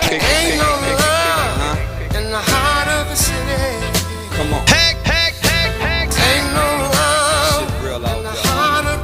Ain't no love in the heart of the city. Come on. Ain't no love in the heart of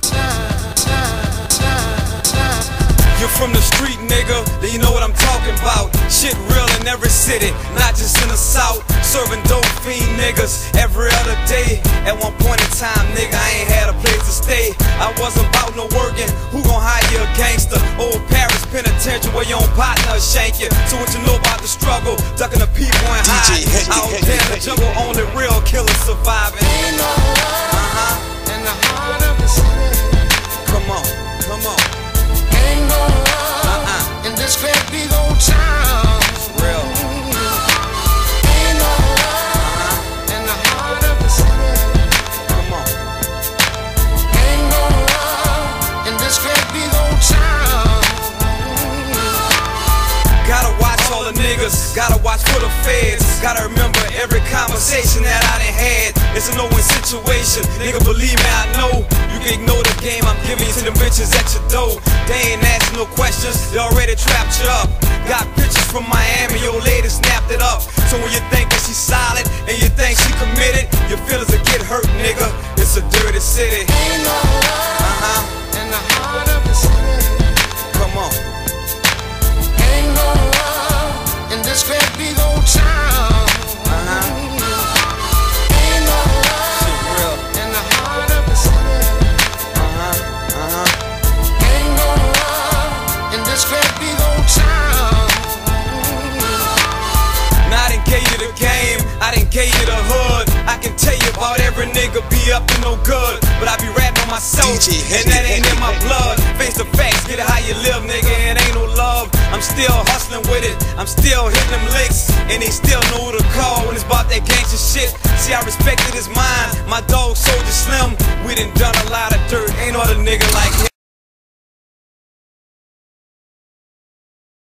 time. You're from the street, nigga, then you know what I'm talking about. Shit real in every city, not just in the South. Serving dope fiend niggas every other day. At one point in time, nigga, I ain't had a place to stay. I wasn't about no working, who gon' hire you a gangster? Old Paris penitentiary where your own partner shank you. So what you know about the struggle? Ducking the people and hiding. Out there in the jungle, only real killers surviving. Ain't no love in the heart of the city. Come on, come on. Ain't no love in this great big old town. Real. Ain't no love in the heart of the city. Come on. Ain't no love in this great big old town. Gotta watch all the niggas, gotta watch for the feds. Gotta remember every conversation that I done had. It's a no-win situation, nigga, believe me, I know. You can ignore the game I'm giving you to them bitches at your door. They ain't asking no questions, they already trapped you up. Got pictures from Miami, your lady snapped it up. So when you think that she's solid and you think she committed, your feelings will get hurt, nigga. It's a dirty city. Ain't no love in the heart of the city. Come on. Ain't no love in this great big old town. Ain't no love in the heart of the city. Ain't no love in this great big old town. Now I done gave you the game, I done gave you the hood. I can tell you about every nigga be up to no good, but I be rapping on myself, and that ain't in my blood. Face the facts, get it how you live, nigga, it ain't no love. I'm still hustling with it, I'm still hitting them licks, and they still know who to call when it's about that gangster shit. See, I respected his mind, my dog Soldier Slim. We done a lot of dirt, ain't no other nigga like him.